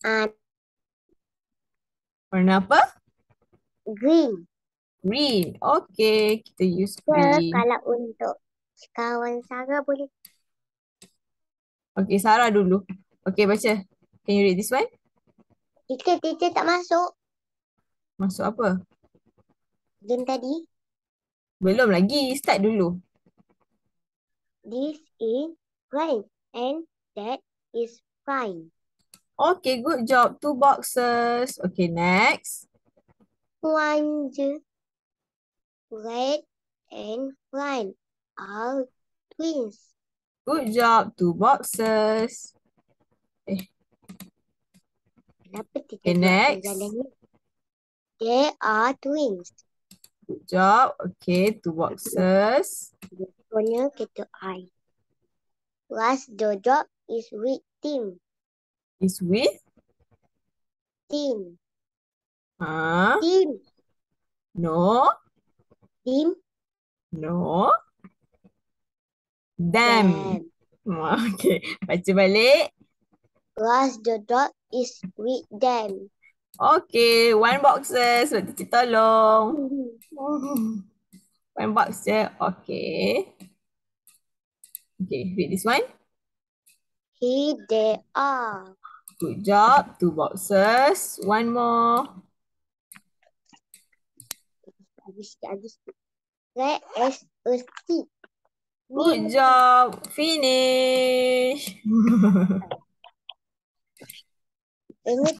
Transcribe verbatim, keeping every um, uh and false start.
Uh, Warna apa? green. Green. Okay, kita use So, green. kalau untuk kawan Sarah boleh. Okay, Sarah dulu. Okay, baca. Can you read this one? Teacher, teacher tak masuk. Masuk apa? Game tadi. Belum lagi. Start dulu. This is fine and that is fine. Okay, good job. Two boxes. Okay, next. One, red and fine are twins. Good job. Two boxes. Eh, Kenapa okay, teacher buat next. jalan ni? They are twins. Good job. Okay, two boxes. Corner kita I. Last the job is with team. Is with? Team. Huh? Team. No. Team. No. Them. Them. Okay, baca balik. Last the job is with them. Okay, one boxes. Sebab teacher tolong. One box je. Okay. Okay, read this one. Here they are. Good job. Two boxes. One more. Habis, habis. Red as a stick. Good job. Finish. Ini